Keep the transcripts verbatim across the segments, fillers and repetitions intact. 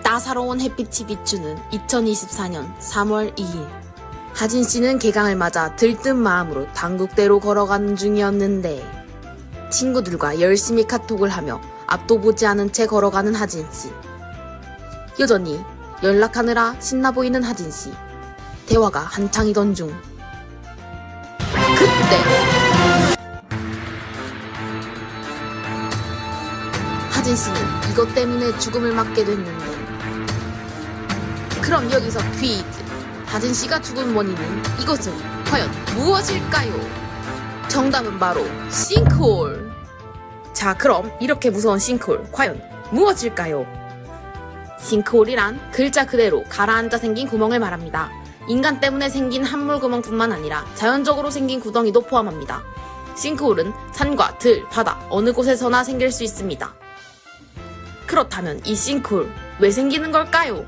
따사로운 햇빛이 비추는 이천이십사년 삼월 이일. 하진씨는 개강을 맞아 들뜬 마음으로 당국대로 걸어가는 중이었는데 친구들과 열심히 카톡을 하며 앞도 보지 않은 채 걸어가는 하진씨. 여전히 연락하느라 신나 보이는 하진씨. 대화가 한창이던 중 그때 하진씨는 이것 때문에 죽음을 맞게 됐는데, 그럼 여기서 퀴즈. 하진씨가 죽은 원인은 이것은 과연 무엇일까요? 정답은 바로 싱크홀. 자, 그럼 이렇게 무서운 싱크홀 과연 무엇일까요? 싱크홀이란 글자 그대로 가라앉아 생긴 구멍을 말합니다. 인간 때문에 생긴 함몰 구멍뿐만 아니라 자연적으로 생긴 구덩이도 포함합니다. 싱크홀은 산과 들, 바다 어느 곳에서나 생길 수 있습니다. 그렇다면 이 싱크홀 왜 생기는 걸까요?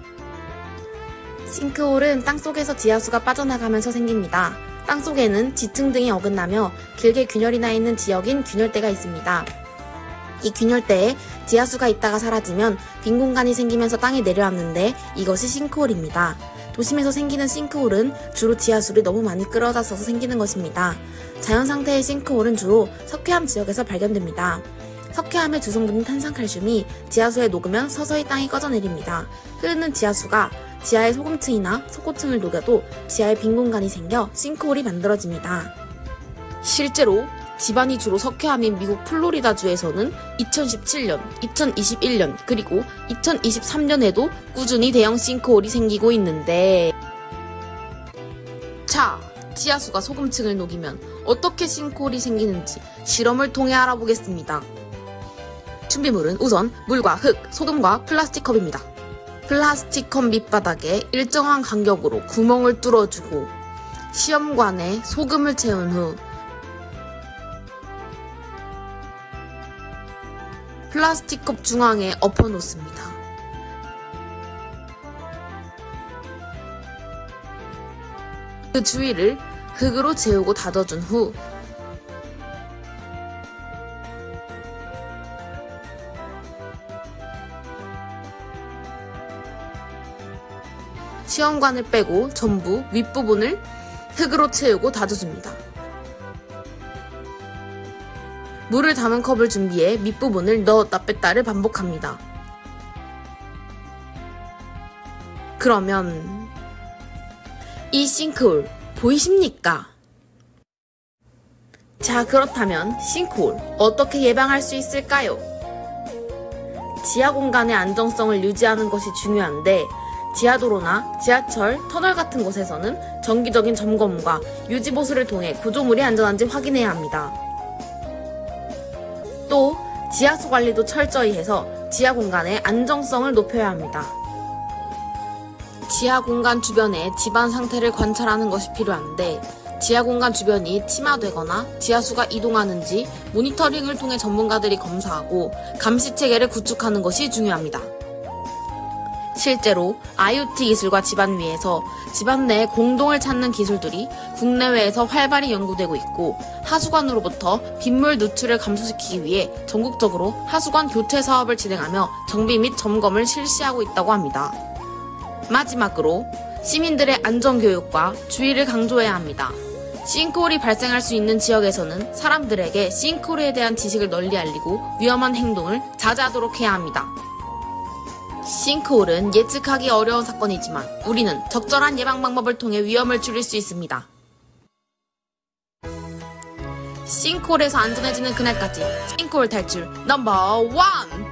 싱크홀은 땅속에서 지하수가 빠져나가면서 생깁니다. 땅속에는 지층 등이 어긋나며 길게 균열이 나 있는 지역인 균열대가 있습니다. 이 균열대에 지하수가 있다가 사라지면 빈 공간이 생기면서 땅에 내려앉는데 이것이 싱크홀입니다. 도심에서 생기는 싱크홀은 주로 지하수를 너무 많이 끌어다 써서 생기는 것입니다. 자연 상태의 싱크홀은 주로 석회암 지역에서 발견됩니다. 석회암의 주성분인 탄산칼슘이 지하수에 녹으면 서서히 땅이 꺼져내립니다. 흐르는 지하수가 지하의 소금층이나 속고층을 녹여도 지하에 빈 공간이 생겨 싱크홀이 만들어집니다. 실제로 지반이 주로 석회암인 미국 플로리다주에서는 이천십칠년, 이천이십일년, 그리고 이천이십삼년에도 꾸준히 대형 싱크홀이 생기고 있는데, 자, 지하수가 소금층을 녹이면 어떻게 싱크홀이 생기는지 실험을 통해 알아보겠습니다. 준비물은 우선 물과 흙, 소금과 플라스틱 컵입니다. 플라스틱 컵 밑바닥에 일정한 간격으로 구멍을 뚫어주고 시험관에 소금을 채운 후 플라스틱 컵 중앙에 엎어놓습니다. 그 주위를 흙으로 채우고 다져준 후 시험관을 빼고 전부 윗부분을 흙으로 채우고 다져줍니다. 물을 담은 컵을 준비해 밑부분을 넣었다 뺐다를 반복합니다. 그러면 이 싱크홀 보이십니까? 자, 그렇다면 싱크홀 어떻게 예방할 수 있을까요? 지하 공간의 안정성을 유지하는 것이 중요한데, 지하도로나 지하철, 터널 같은 곳에서는 정기적인 점검과 유지보수를 통해 구조물이 안전한지 확인해야 합니다. 또 지하수 관리도 철저히 해서 지하 공간의 안정성을 높여야 합니다. 지하 공간 주변의 지반 상태를 관찰하는 것이 필요한데, 지하 공간 주변이 침하되거나 지하수가 이동하는지 모니터링을 통해 전문가들이 검사하고 감시 체계를 구축하는 것이 중요합니다. 실제로 아이오티 기술과 집안 위에서 집안 내 공동을 찾는 기술들이 국내외에서 활발히 연구되고 있고, 하수관으로부터 빗물 누출을 감소시키기 위해 전국적으로 하수관 교체 사업을 진행하며 정비 및 점검을 실시하고 있다고 합니다. 마지막으로 시민들의 안전교육과 주의를 강조해야 합니다. 싱크홀이 발생할 수 있는 지역에서는 사람들에게 싱크홀에 대한 지식을 널리 알리고 위험한 행동을 자제하도록 해야 합니다. 싱크홀은 예측하기 어려운 사건이지만 우리는 적절한 예방 방법을 통해 위험을 줄일 수 있습니다. 싱크홀에서 안전해지는 그날까지 싱크홀 탈출 넘버 원!